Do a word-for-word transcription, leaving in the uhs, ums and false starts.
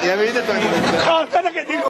E avevi detto anche per te. No, aspetta che dico.